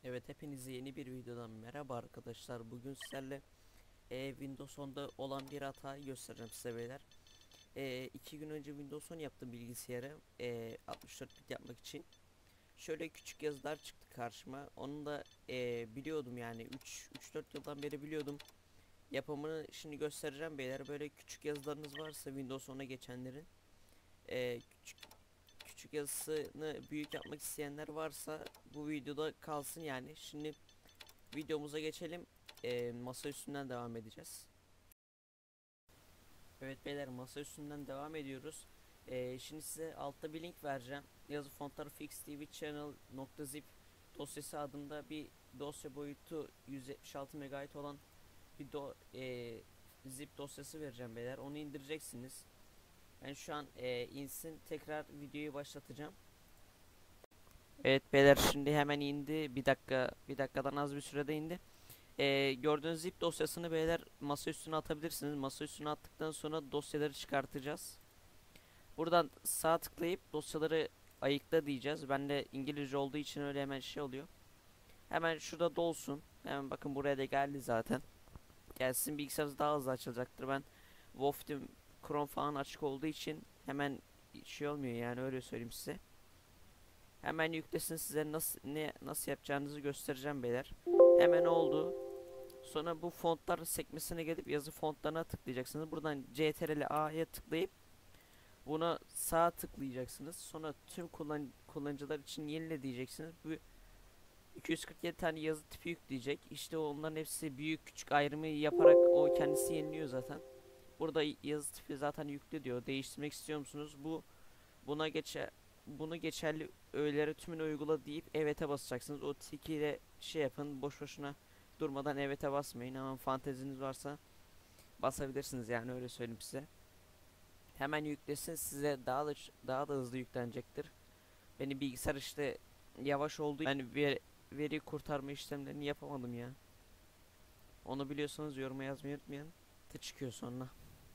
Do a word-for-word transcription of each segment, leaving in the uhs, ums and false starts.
Evet, hepinize yeni bir videodan merhaba arkadaşlar. Bugün sizlerle e, Windows onda olan bir hatayı göstereceğim size beyler. E, iki gün önce Windows on yaptım bilgisayara, e, altmış dört bit yapmak için. Şöyle küçük yazılar çıktı karşıma. Onu da e, biliyordum, yani üç dört yıldan beri biliyordum. Yapımını şimdi göstereceğim beyler. Böyle küçük yazılarınız varsa Windows ona geçenlerin, e, küçük küçük yazısını büyük yapmak isteyenler varsa bu videoda kalsın yani. Şimdi videomuza geçelim. Ee, masa üstünden devam edeceğiz. Evet beyler, masa üstünden devam ediyoruz. Ee, şimdi size altta bir link vereceğim. Yazı fontları fix tv channel.zip dosyası adında bir dosya, boyutu yüz yetmiş altı megabayt olan bir do e, zip dosyası vereceğim beyler. Onu indireceksiniz. Ben şu an e, insin, tekrar videoyu başlatacağım. Evet beyler, şimdi hemen indi. Bir dakika, bir dakikadan az bir sürede indi. Ee, gördüğünüz zip dosyasını beyler masa üstüne atabilirsiniz. Masa üstüne attıktan sonra dosyaları çıkartacağız. Buradan sağ tıklayıp dosyaları ayıkla diyeceğiz. Ben de İngilizce olduğu için öyle hemen şey oluyor. Hemen şurada dolsun. Hemen bakın, buraya da geldi zaten. Gelsin, bilgisayarınız daha hızlı açılacaktır. Ben Wolf'tim, Chrome falan açık olduğu için hemen şey olmuyor, yani öyle söyleyeyim size. Hemen yüklesin, size nasıl ne nasıl yapacağınızı göstereceğim beyler. Hemen oldu. Sonra bu fontlar sekmesine gelip yazı fontlarına tıklayacaksınız. Buradan Ctrl A'ya tıklayıp buna sağ tıklayacaksınız. Sonra tüm kullan kullanıcılar için yenile diyeceksiniz. Bu iki yüz kırk yedi tane yazı tipi yükleyecek. İşte onların hepsi büyük küçük ayrımı yaparak o kendisi yeniliyor zaten. Burada yazı tipi zaten yüklü diyor. Değiştirmek istiyor musunuz? Bu buna geçe bunu geçerli öğeleri tümünü uygula deyip evet'e basacaksınız. O tikiyle şey yapın, boş boşuna durmadan evet'e basmayın, ama fanteziniz varsa basabilirsiniz, yani öyle söyleyeyim size. Hemen yüklesin, size daha da daha da hızlı yüklenecektir. Benim bilgisayar işte yavaş olduğu, ben ver, veri kurtarma işlemlerini yapamadım ya. Onu biliyorsanız yoruma yazmayı unutmayın. Tı çıkıyor sonra.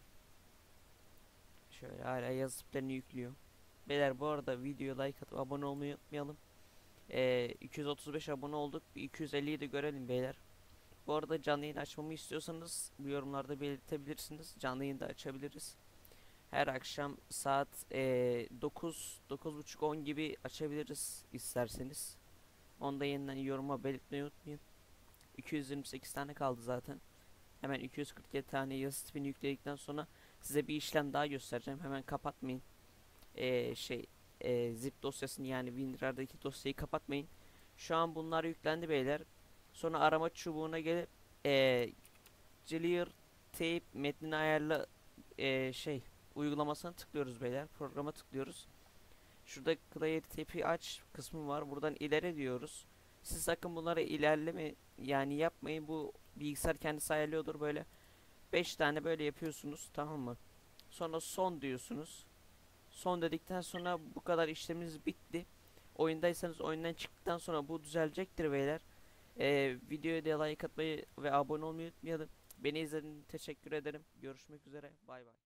Şöyle hala yazı tiplerini yüklüyor. Beyler, bu arada videoya like atıp abone olmayı unutmayalım. Ee, iki yüz otuz beş abone olduk. iki yüz elliyi de görelim beyler. Bu arada canlı yayın açmamı istiyorsanız bu yorumlarda belirtebilirsiniz. Canlı yayın da açabiliriz. Her akşam saat ee, dokuz dokuz buçuk on gibi açabiliriz isterseniz. Onu da yeniden yoruma belirtmeyi unutmayın. iki yüz yirmi sekiz tane kaldı zaten. Hemen iki yüz kırk yedi tane yazı tipini yükledikten sonra size bir işlem daha göstereceğim. Hemen kapatmayın. Ee, şey ee, zip dosyasını, yani WinRAR'daki dosyayı kapatmayın. Şu an bunlar yüklendi beyler. Sonra arama çubuğuna gelip ee, Clear Tape metnini ayarla ee, şey uygulamasına tıklıyoruz beyler. Programa tıklıyoruz. Şurada Clear Tape'i aç kısmı var. Buradan ileri diyoruz. Siz sakın bunları ilerleme, yani yapmayın. Bu bilgisayar kendisi ayarlıyordur böyle. beş tane böyle yapıyorsunuz, tamam mı? Sonra son diyorsunuz. Son dedikten sonra bu kadar işleminiz bitti. Oyundaysanız oyundan çıktıktan sonra bu düzelecektir beyler. Ee, videoya da like atmayı ve abone olmayı unutmayalım. Beni izlediğiniz için teşekkür ederim. Görüşmek üzere. Bay bay.